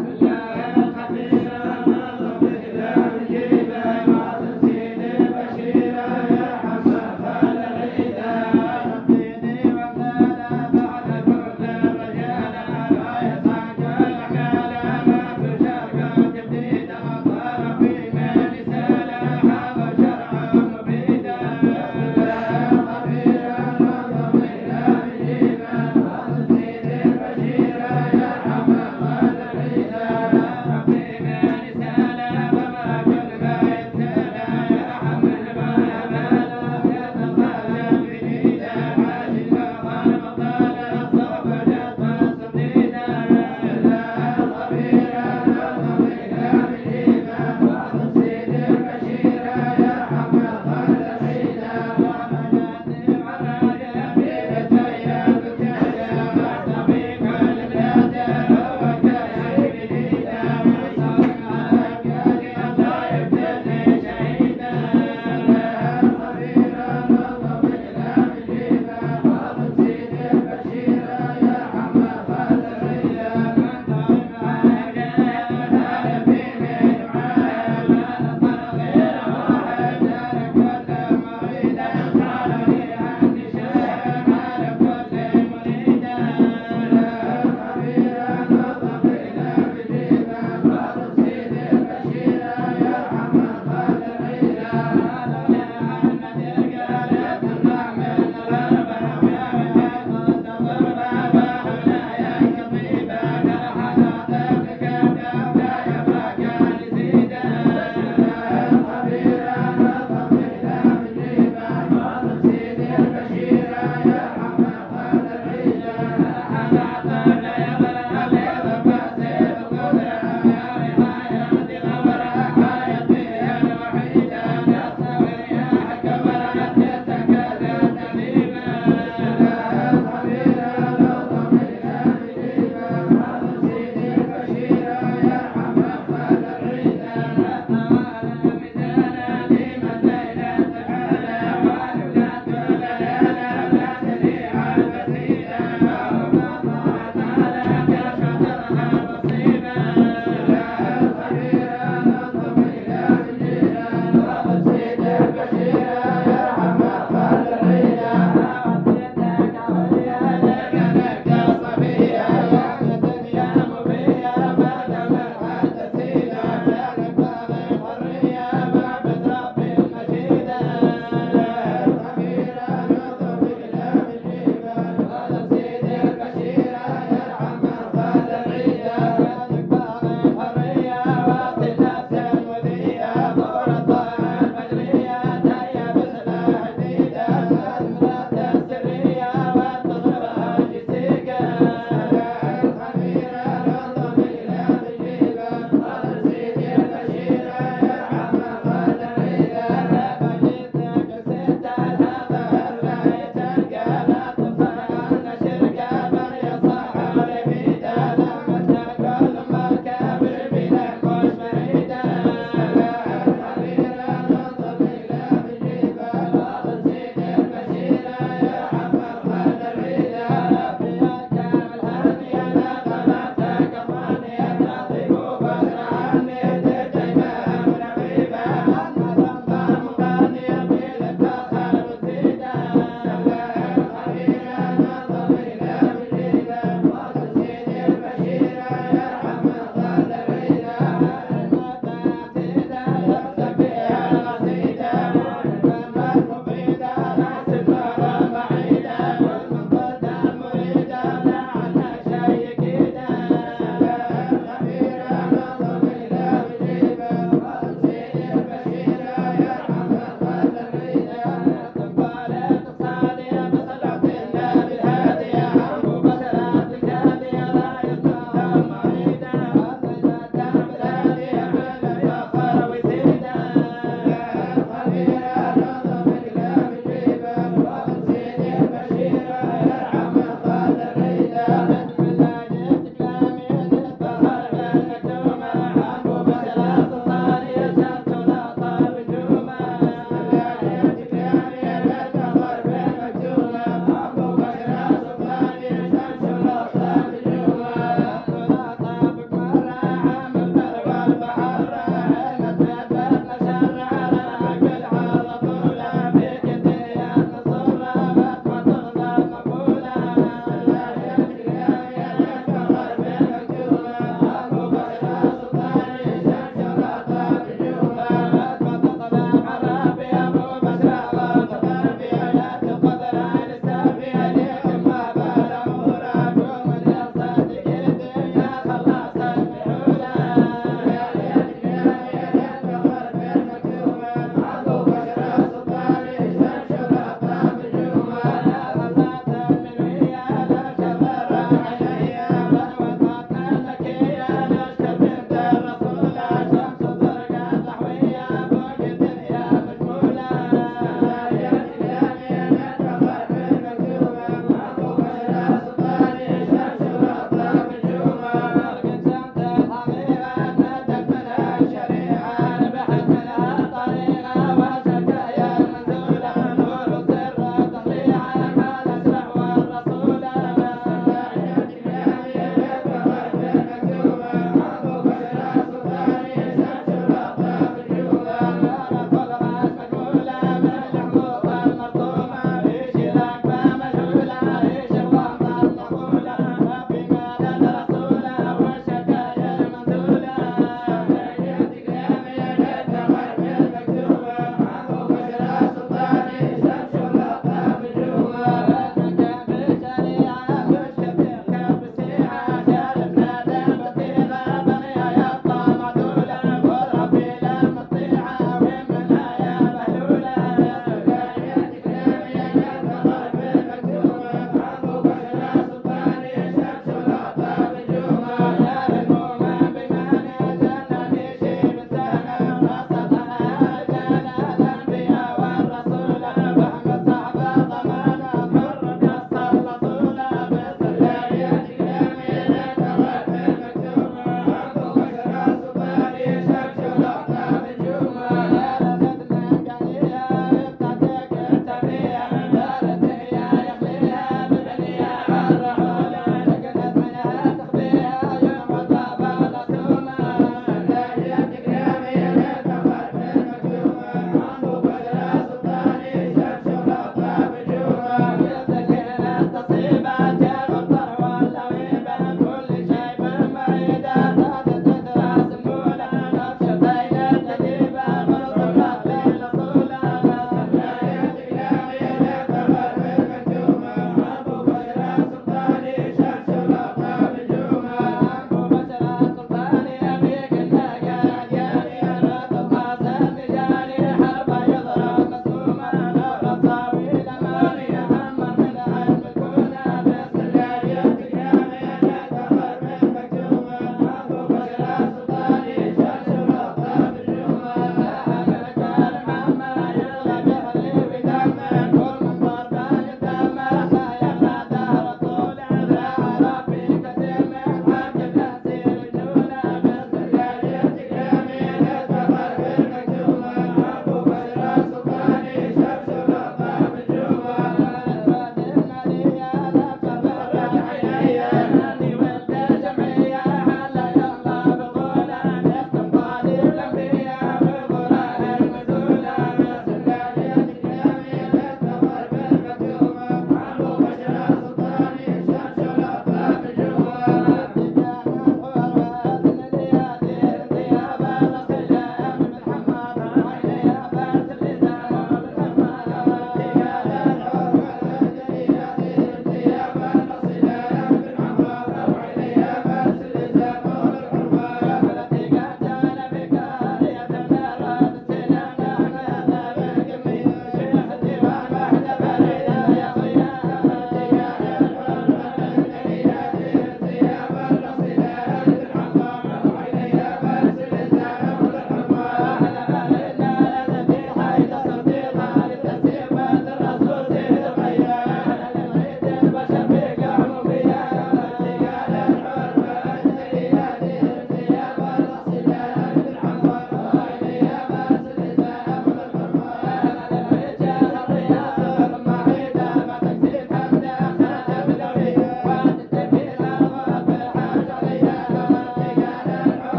Amen.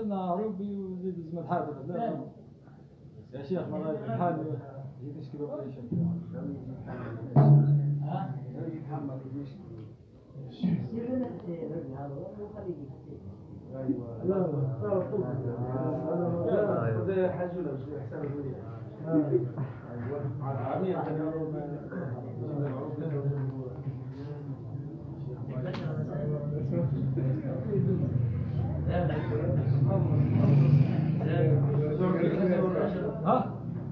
لنا ربي وزيد اسم الحاضر يا شيخ ما الحال يجي تشكيله ولا شيء ها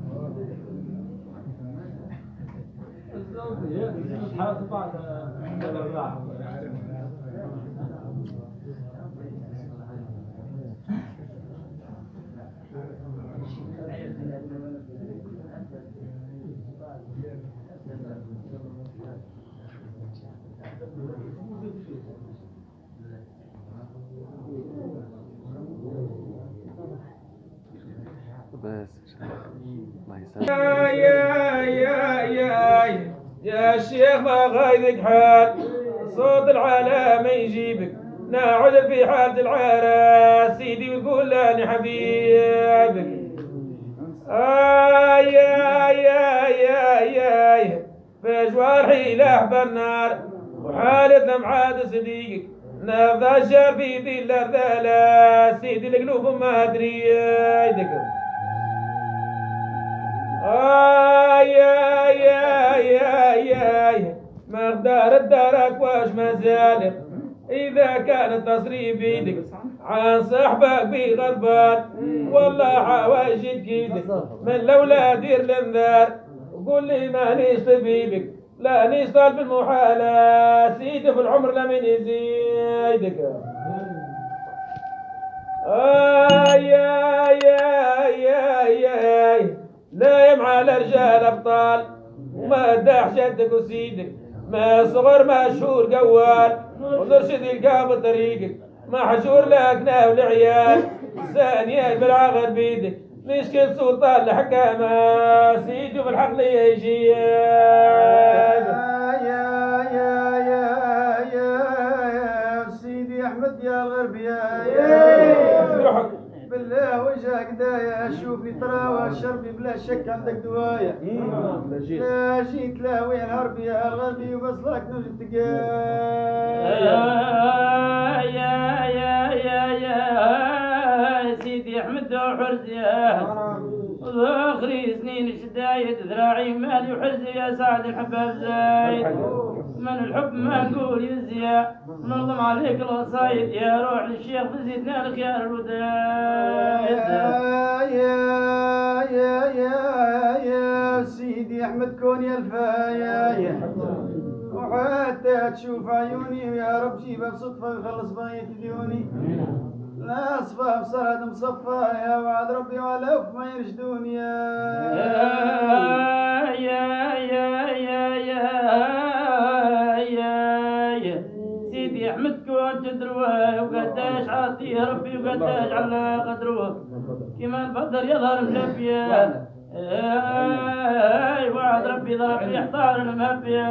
الحالة بعد بس الله يسلمك. يا شيخ ما غايدك حال صوت العالم يجيبك نعود في حالة العارة سيدي وتقول لاني حبيبك. في جوارحي لهب النار وحالتنا معاد صديقك نبض الشربي في الأرذلة سيدي القلوب ما أدري يدك. مقدار الدرك واش مازالك إذا كان التصريف بيدك عن صاحبك بغضبان والله حواجد كيدك من لولا دير الانذار وقول لي مانيش طبيبك لا نيش طالب المحالة سيدي في العمر لمن يزيدك. لا يمع الرجال ابطال وما داح جدك وسيدك ما صغر ما شهور قوال ونرشد القاب طريقك ما حشور لك والعيال ثانية بالعغر بيدك نشكل سلطان الحكامة سيدي بالحق لي يجي. سيدي احمد يا الغربي بالله وجهك دايا شوفني تراوى شربي بلا شك عندك دوايا لا جيت لا وين هربي يا الغربي وبصلك نوجد يا سيدي احمد وحرزيا واخري سنين شدايد ذراعي مالي وحرزي يا سعد الحباب زايد من الحب ما نقول يزيا نظم عليك الوصايد يا روح للشيخ بزيدنا الخيار الودايد. يا سيدي احمد كون يا الفايا وحتى تشوف عيوني ويا رب جيبها بصدفه ويخلص بغية ديوني لا اصفى بصرد مصفى يا وعد ربي والف ما يرشدوني يا سيدي احمد كون تدروه وقداش عاطيه ربي وقداش على قدروه كما البدر يظهر ملبيه وعد ربي ضرب يحتار المهبيه.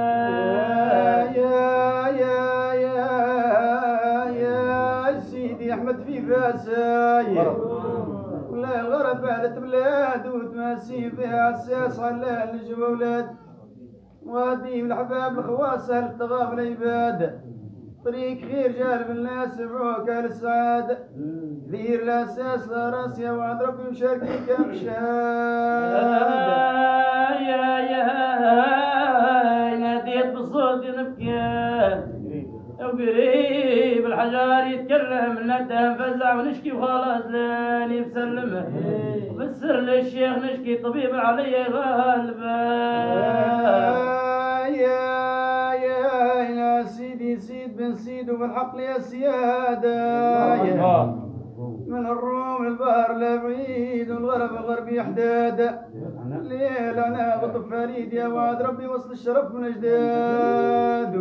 يا سيدي احمد في فاساي ولا الغرب بعدت بلاد وتماسي فيها عساس على الجوا ولاد واديم الحباب الخواص هل تغاب العباد طريق خير جالب الناس سمعوك للسعادة ذير الاساس لا راس يا وعد ربي مشاركك مشاهدة. ناديت بصوت نبكي وقريب الحجار يتكلم ندم فزع ونشكي وخلاص لاني مسلمه وبسر للشيخ نشكي طبيب علي غالبه. يا سيدي سيد بن سيد وبالحق يا سيادة من الروم البحر لبعيد والغرب الغربي حداد ليل انا بطب فريد يا وعد ربي وصل الشرف من اجداد.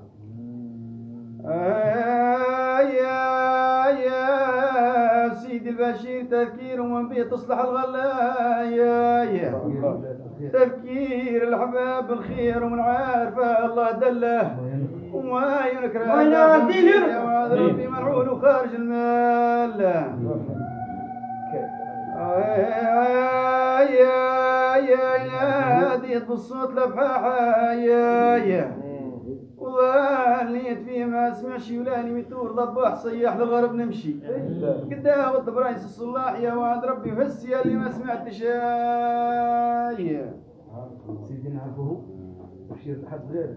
يا سيدي البشير تذكير ومن بيه تصلح الغلايا تذكير الحباب الخير ومن عارفه الله دله وما ينكر يا ربي ملعون وخارج المال يا ناديت بالصوت لفحاحة يا وظنيت فيه ما سمعش ولاني ميتور ضباح صياح للغرب نمشي قدام الطبرايس الصلاح يا وعد ربي فس يا اللي ما سمعتش سيدي نعرفوه وشير لحد غيره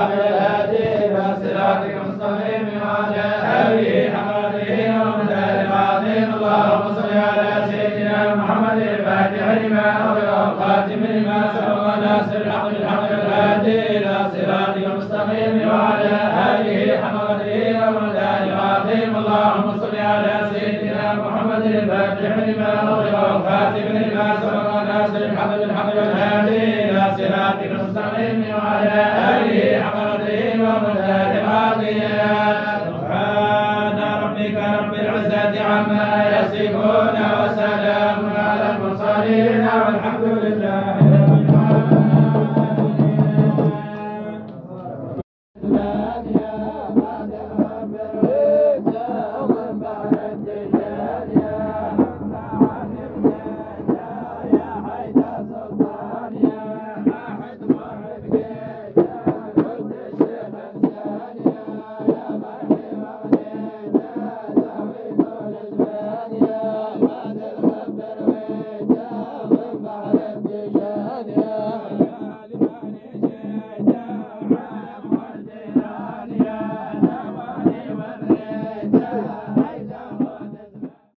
بالحق الهادي إلى صراطك المستقيم وعلى آله حق قدره ومقداره العظيم. اللهم صل على سيدنا محمد الفاتح لما أغلق والخاتم لما سبق ناصر الحق بالحق الهادي إلى صراطك المستقيم وعلى آله حق قدره ومقداره العظيم. اللهم صل على سيدنا محمد الفاتح لما أغلق والخاتم لما سبق ناصر الحق بالحق الهادي إلى صراطك المستقيم وعلى آله حق قدره ومقداره العظيم. سبحان ربك رب العزة عما يصفون وسلام على المرسلين